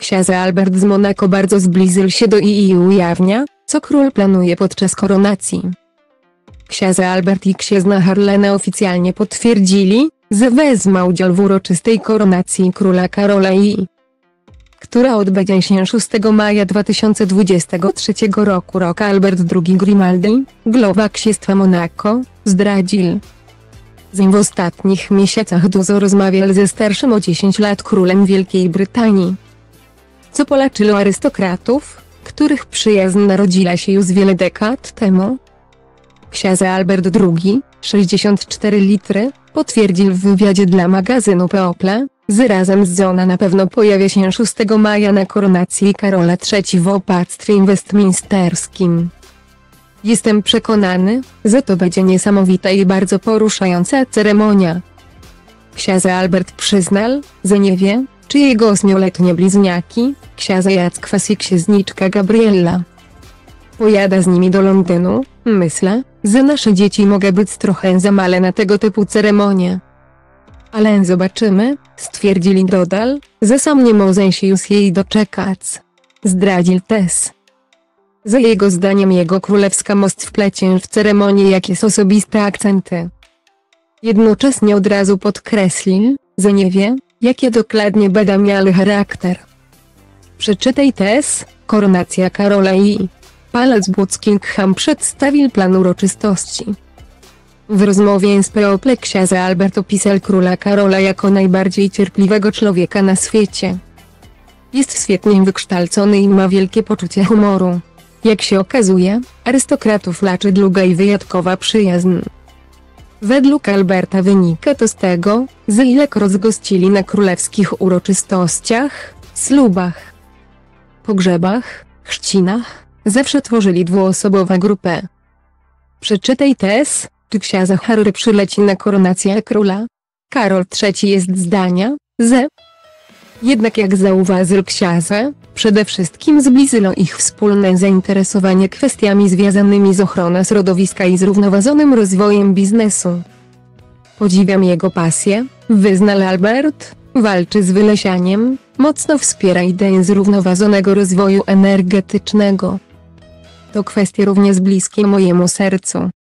Książę Albert z Monako bardzo zbliżył się do i ujawnia, co król planuje podczas koronacji. Książę Albert i księżna Harlena oficjalnie potwierdzili, że wezmą udział w uroczystej koronacji króla Karola II, która odbędzie się 6 maja 2023 roku. Albert II Grimaldi, głowa księstwa Monako, zdradził, że w ostatnich miesiącach dużo rozmawiał ze starszym o 10 lat królem Wielkiej Brytanii, co polaczyło arystokratów, których przyjaźń narodziła się już wiele dekad temu. Książę Albert II, 64 litry, potwierdził w wywiadzie dla magazynu People, że razem z żoną na pewno pojawia się 6 maja na koronacji Karola III w opactwie westminsterskim. Jestem przekonany, że to będzie niesamowita i bardzo poruszająca ceremonia. Książę Albert przyznał, że nie wie, czy jego 8-letnie bliźniaki, książę Jacques i księżniczka Gabriella, pojada z nimi do Londynu. Myślę, że nasze dzieci mogą być trochę za małe na tego typu ceremonie. Ale zobaczymy, stwierdzili. Dodał, że sam nie może się już jej doczekać. Zdradził też, że jego zdaniem jego królewska most wplecie w ceremonię jakieś osobiste akcenty. Jednocześnie od razu podkreślił, że nie wie, jakie dokładnie będą miały charakter. Przeczytaj też, koronacja Karola II. Palec Buckingham przedstawił plan uroczystości. W rozmowie z People książę Albert opisał króla Karola jako najbardziej cierpliwego człowieka na świecie. Jest świetnie wykształcony i ma wielkie poczucie humoru. Jak się okazuje, arystokratów łączy długa i wyjątkowa przyjaźń. Według Alberta wynika to z tego, że ilekroć gościli na królewskich uroczystościach, ślubach, pogrzebach, chrzcinach, zawsze tworzyli dwuosobową grupę. Przeczytaj też, czy książę Harry przyleci na koronację króla. Karol III jest zdania, że jednak jak zauważył książę, przede wszystkim zbliżyło ich wspólne zainteresowanie kwestiami związanymi z ochroną środowiska i zrównoważonym rozwojem biznesu. Podziwiam jego pasję, wyznał Albert, walczy z wylesianiem, mocno wspiera ideę zrównoważonego rozwoju energetycznego. To kwestie również bliskie mojemu sercu.